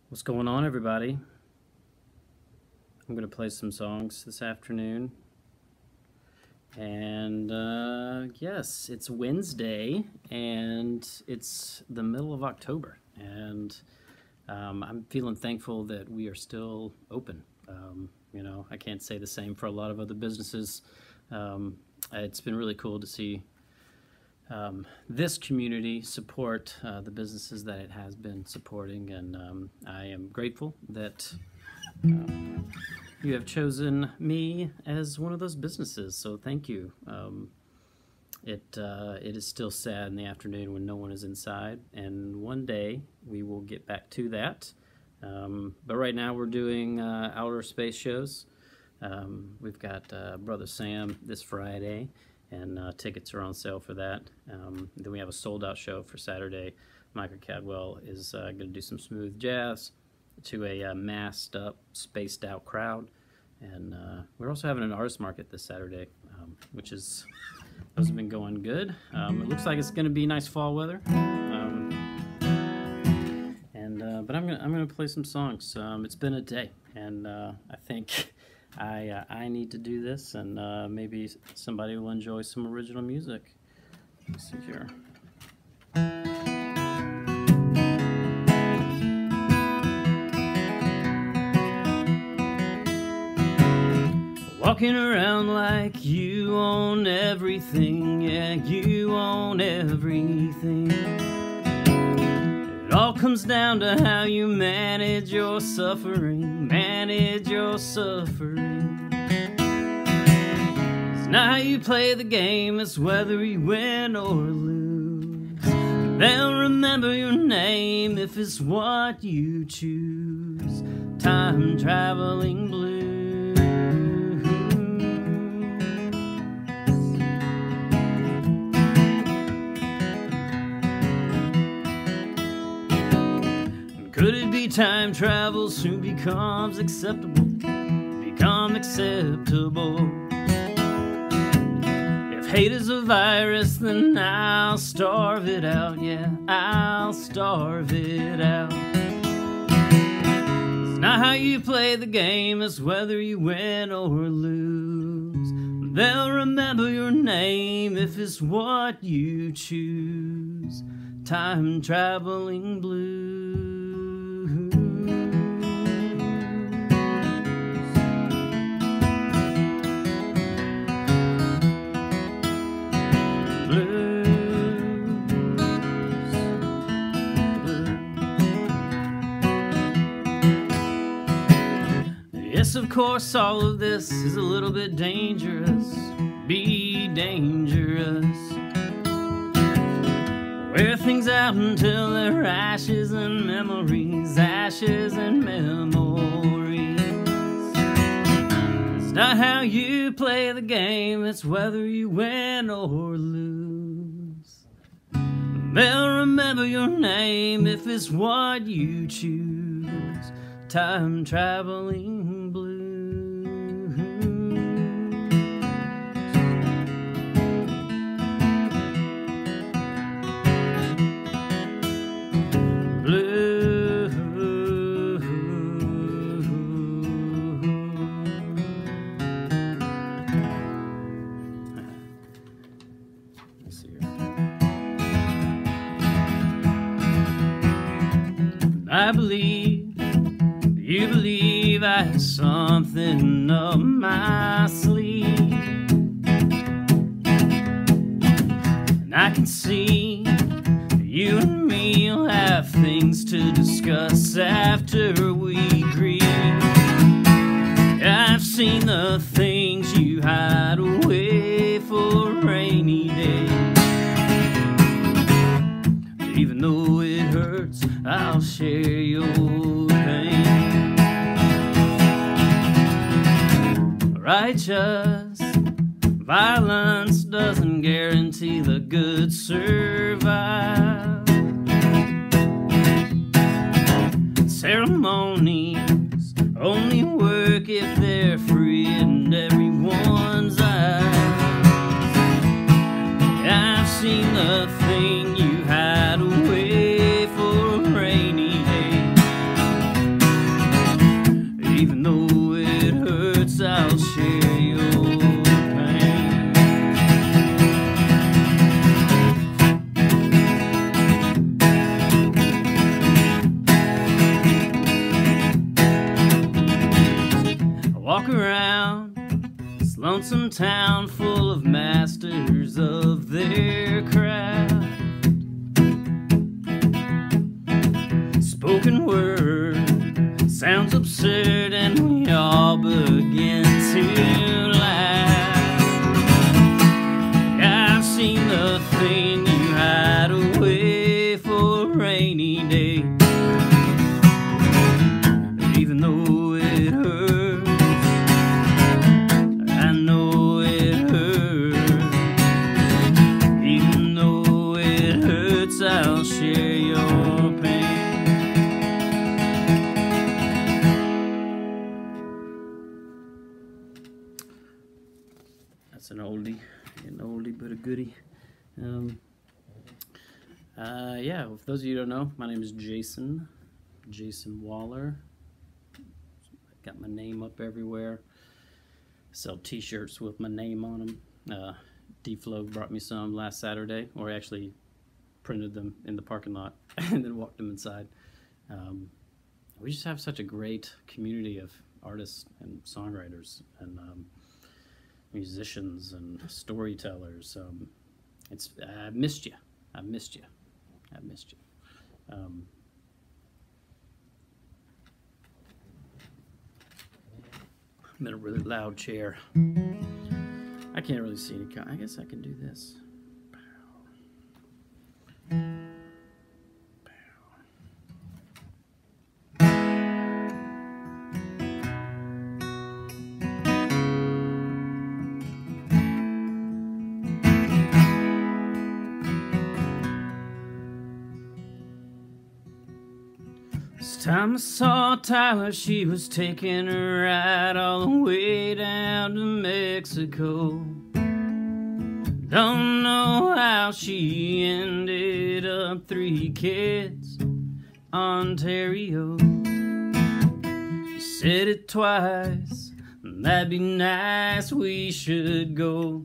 What's going on, everybody? I'm going to play some songs this afternoon. And yes, it's Wednesday, and it's the middle of October. And I'm feeling thankful that we are still open. I can't say the same for a lot of other businesses. It's been really cool to see this community support the businesses that it has been supporting, and I am grateful that you have chosen me as one of those businesses, so thank you. It is still sad in the afternoon when no one is inside, and one day we will get back to that. But right now we're doing outer space shows. We've got Brother Sam this Friday, and tickets are on sale for that. Then we have a sold-out show for Saturday. Micah Cadwell is going to do some smooth jazz to a masked-up, spaced-out crowd. And we're also having an artist market this Saturday, which is those have been going good. It looks like it's going to be nice fall weather. But I'm gonna play some songs. It's been a day, and I think I need to do this, and maybe somebody will enjoy some original music. Let's see here. Walking around like you own everything, yeah, you own everything. It all comes down to how you manage your suffering, manage your suffering. It's not how you play the game, it's whether you win or lose. They'll remember your name if it's what you choose. Time traveling blues. Could it be time travel soon becomes acceptable? Become acceptable. If hate is a virus, then I'll starve it out. Yeah, I'll starve it out. It's not how you play the game, it's whether you win or lose. They'll remember your name if it's what you choose. Time traveling blues. Yes, of course, all of this is a little bit dangerous. Be dangerous. Wear things out until they're ashes and memories, ashes and memories. It's not how you play the game, it's whether you win or lose. They'll remember your name if it's what you choose. Time traveling blues. Blues. Let's see here. I believe you believe I have something up my sleeve, and I can see you and me will have things to discuss after we grieve. I've seen the things you hide away for a rainy day. Even though it hurts, I'll share your pain. Righteous violence doesn't guarantee the good survive. Ceremonies only work if they're free in everyone's eyes. I've seen the thing you hide away for a rainy day. lonesome town full of masters of their craft. Spoken word sounds absurd and we all begin to laugh. I've seen the thing you hide away for a rainy day. Even though it hurts, I know it hurts. Even though it hurts, I'll share your pain. That's an oldie but a goodie. Yeah, for those of you who don't know, my name is Jason Waller. Got my name up everywhere. Sell t-shirts with my name on them. D-Flow brought me some last Saturday, or actually printed them in the parking lot and then walked them inside. We just have such a great community of artists and songwriters and musicians and storytellers. I missed you. I'm in a really loud chair. I can't really see any. I guess I can do this. This time I saw Tyler, she was taking a ride all the way down to Mexico. Don't know how she ended up 3 kids, Ontario. She said it twice, that'd be nice, we should go.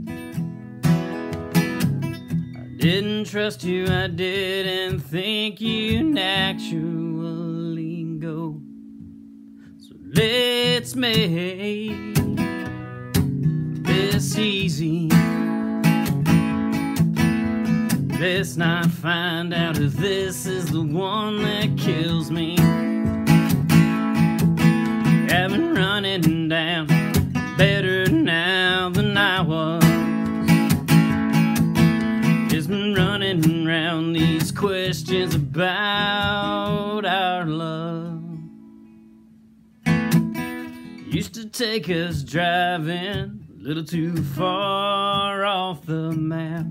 Didn't trust you, I didn't think you'd actually go. So let's make this easy. Let's not find out if this is the one that kills me. I've been running down better now than I was. Been running around these questions about our love. Used to take us driving a little too far off the map.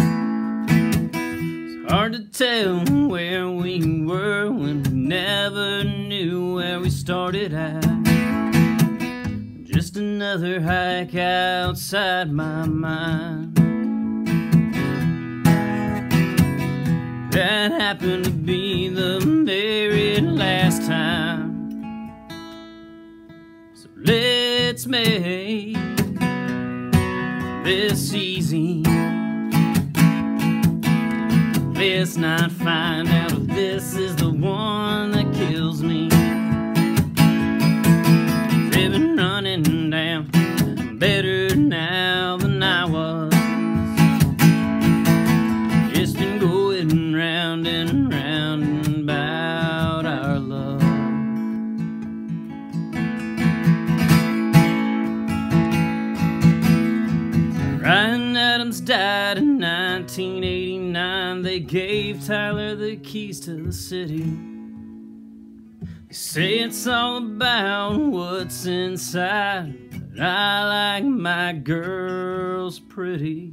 It's hard to tell where we were when we never knew where we started at. Just another hike outside my mind. That happened to be the very last time. So let's make this easy. Let's not find out if this is the one that kills me. They've been running down better now than I was. It's been going round and round about our love. Ryan Adams died in 1989. They gave Tyler the keys to the city. They say it's all about what's inside, but I like my girls pretty.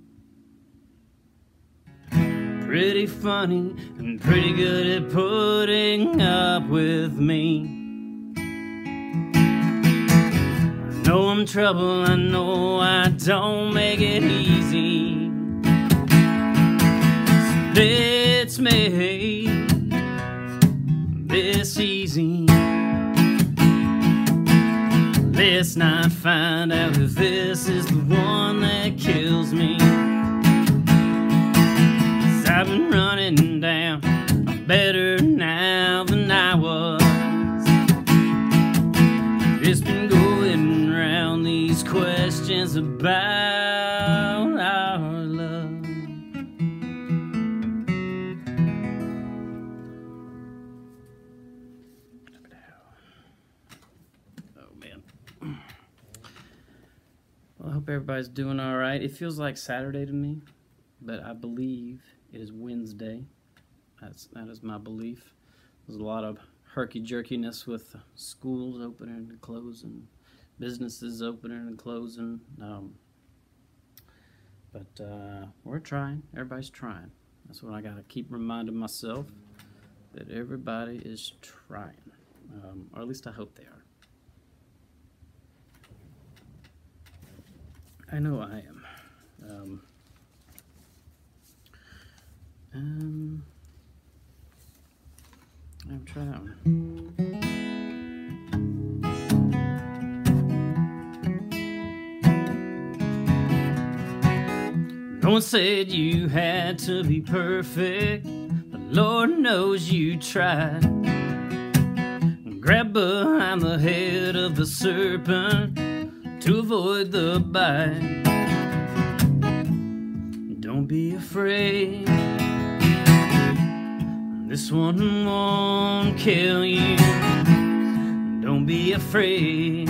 Pretty funny and pretty good at putting up with me. I know I'm trouble, I know I don't make it easy. So let's make this easy. Let's not find out if this is the one that kills me. I've been running down better now than I was. It's been going around these questions about our love. Oh man. Well, I hope everybody's doing all right. It feels like Saturday to me, but I believe it is Wednesday. That is my belief. There's a lot of herky-jerkiness with schools opening and closing, businesses opening and closing. But we're trying. Everybody's trying. That's what I got to keep reminding myself, that everybody is trying. Or at least I hope they are. I know I am. I'll try that one. No one said you had to be perfect, but Lord knows you tried. Grab behind the head of the serpent to avoid the bite. Don't be afraid, this one won't kill you. Don't be afraid,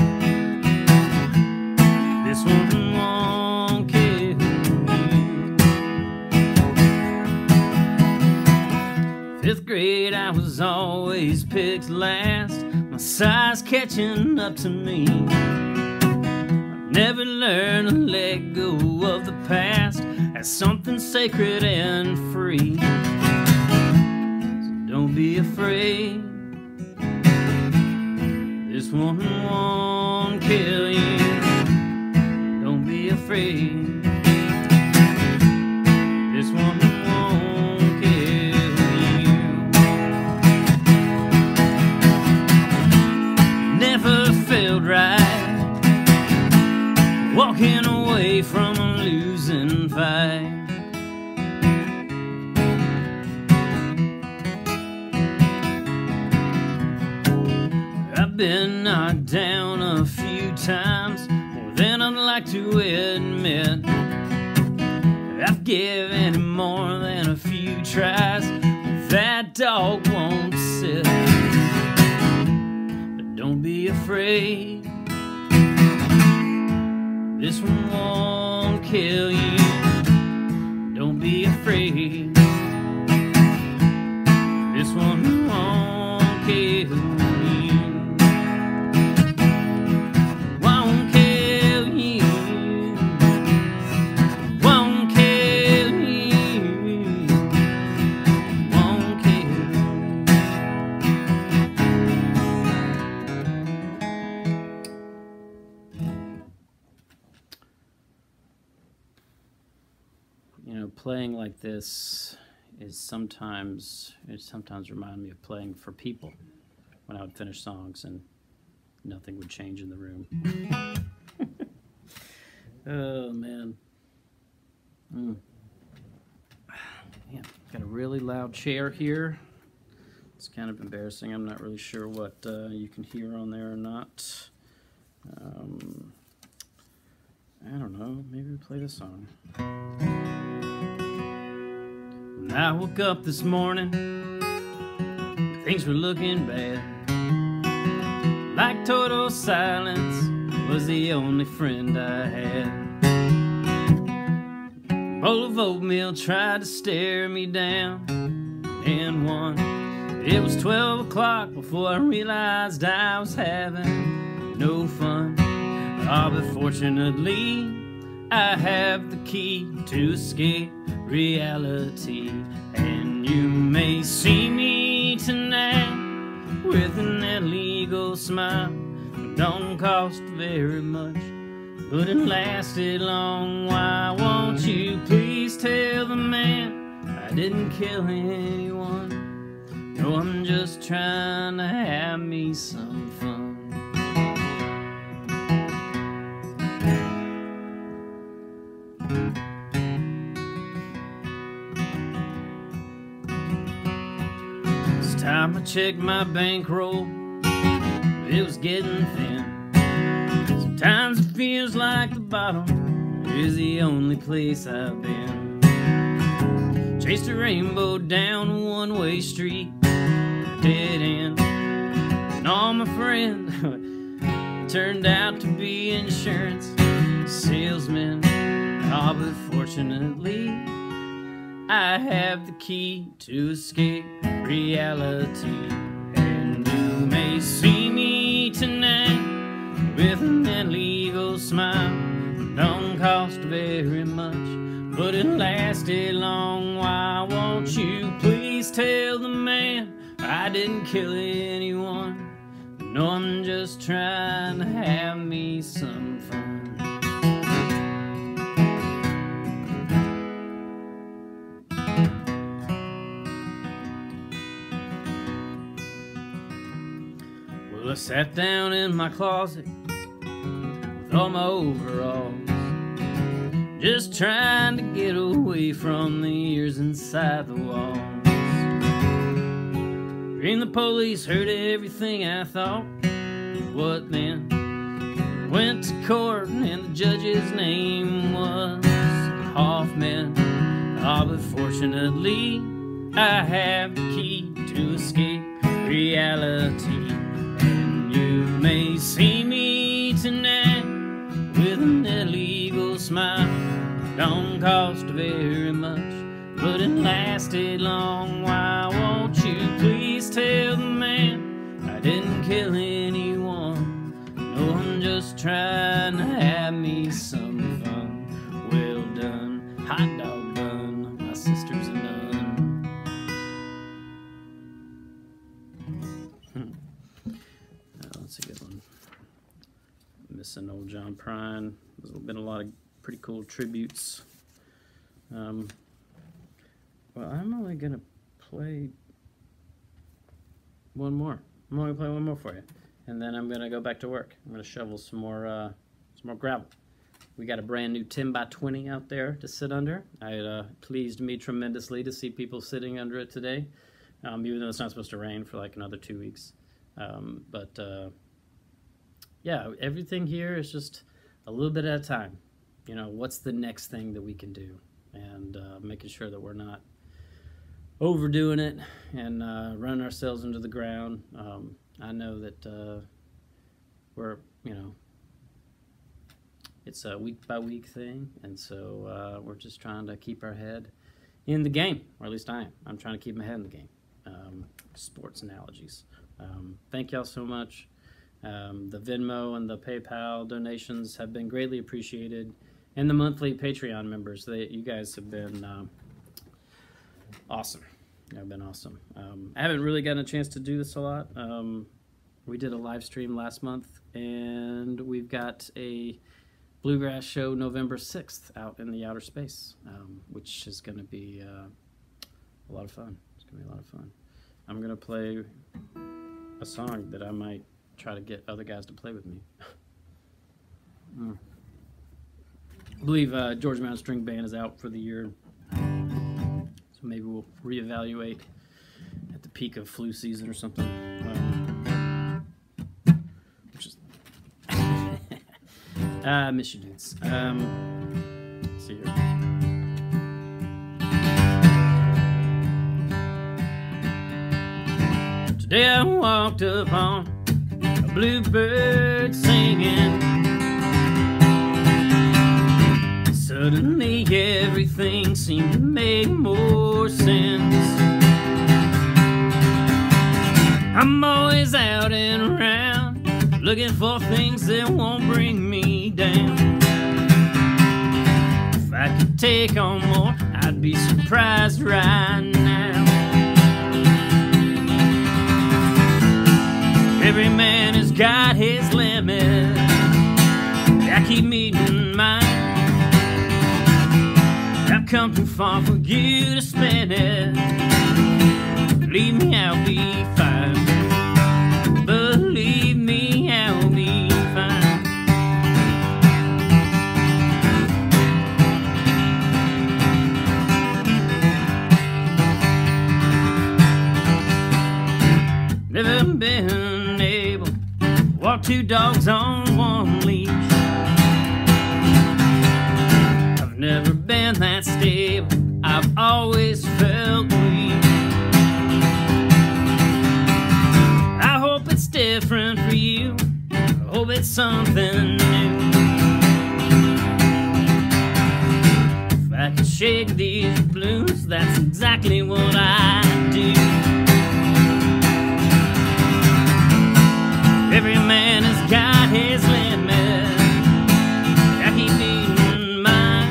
this one won't kill you. 5th grade, I was always picked last, my size catching up to me. Never learned to let go of the past as something sacred and free. So don't be afraid, this one won't kill you. Don't be afraid, this one won't kill you. Never felt right walking away from a losing fight. I've been knocked down a few times, more than I'd like to admit. I've given it more than a few tries, but that dog won't sit. But don't be afraid, this one won't kill you. Don't be afraid, this one won't kill you. Won't kill you. Won't kill you. Won't kill you. You know, playing like this is sometimes remind me of playing for people when I would finish songs and nothing would change in the room. Oh man. Yeah, got a really loud chair here. It's kind of embarrassing. I'm not really sure what you can hear on there or not. I don't know, maybe we play this song. When I woke up this morning, things were looking bad. Like total silence was the only friend I had. A bowl of oatmeal tried to stare me down and won. It was 12 o'clock before I realized I was having no fun. But fortunately, I have the key to escape reality. And you may see me tonight with an illegal smile. It don't cost very much, but it lasted long. Why won't you please tell the man I didn't kill anyone? No, I'm just trying to have me some fun. This time I checked my bankroll, it was getting thin. Sometimes it feels like the bottom is the only place I've been. Chased a rainbow down a one-way street, dead end, and all my friends turned out to be insurance salesmen. Oh, but fortunately, I have the key to escape reality. And you may see me tonight with an illegal smile. Don't cost very much, but it lasted a long while. Won't you please tell the man I didn't kill anyone? No, I'm just trying to have me some fun. Well, I sat down in my closet with all my overalls, just trying to get away from the ears inside the walls. And the police heard everything I thought. What then? Went to court and the judge's name was Hoffman. Ah, but fortunately, I have the key to escape reality. And you may see me tonight with an illegal smile. Don't cost very much, but it lasted a long while. Won't you please tell the man I didn't kill anyone? No, I'm just trying to have me some fun. Well done, hot dog bun, my sister's a nun. That's a good one. Missing old John Prine. There's been a lot of pretty cool tributes. Well, I'm only gonna play one more. I'm only gonna play one more for you, and then I'm gonna go back to work. I'm gonna shovel some more gravel. We got a brand new 10x20 out there to sit under. It pleased me tremendously to see people sitting under it today, even though it's not supposed to rain for like another 2 weeks. Yeah, everything here is just a little bit at a time. You know, what's the next thing that we can do, and making sure that we're not overdoing it and running ourselves into the ground. I know that we're, you know, it's a week by week thing, and so we're just trying to keep our head in the game, or at least I am. I'm trying to keep my head in the game. Sports analogies. Thank y'all so much. The Venmo and the PayPal donations have been greatly appreciated, and the monthly Patreon members. You guys have been awesome. I've been awesome. I haven't really gotten a chance to do this a lot. We did a live stream last month, and we've got a bluegrass show November 6th out in the outer space, which is going to be a lot of fun. It's going to be a lot of fun. I'm going to play a song that I might try to get other guys to play with me. I believe George Mountain String Band is out for the year. So maybe we'll reevaluate at the peak of flu season or something. I miss you dudes. See you. Today I walked upon a bluebird singing. Suddenly everything seemed to make more sense. I'm always out and around, looking for things that won't bring me down. If I could take on more, I'd be surprised right now. Every man has got his limit. I keep meeting mine. I've come too far for you to spend it. Believe me, I'll be fine. Believe me, I'll be fine. Never been able to walk two dogs on one leash. I've always felt weak. I hope it's different for you. I hope it's something new. If I could shake these blues, that's exactly what I do. Every man has got his limit. I keep needing mine.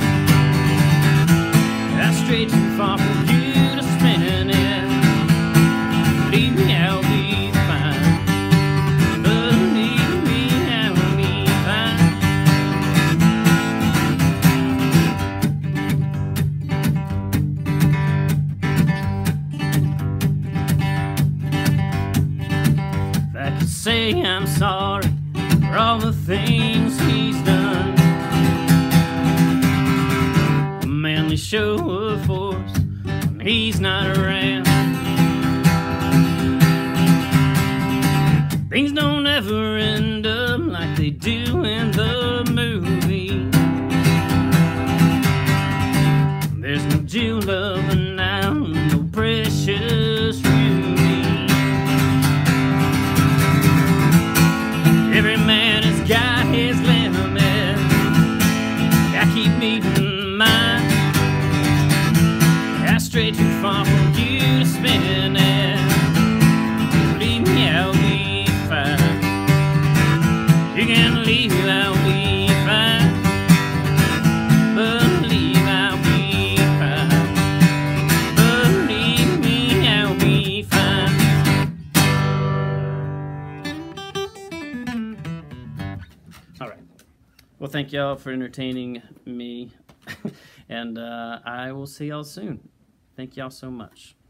I stray too far from you to spin it. Believe me, I'll be fine. Believe me, I'll be fine. If I could say I'm sorry for all the things he's done, a manly show of force when he's not around. Things don't ever end up like they do in the movie. There's no Jill loving now, no precious Ruby. Every man has got his limit. I keep needing mine. I stray too far from you to spin it. Believe me, I'll be fine. You can leave, I'll be fine. Believe I'll be fine. Believe me, I'll be fine. All right. Well, thank y'all for entertaining me, and I will see y'all soon. Thank y'all so much.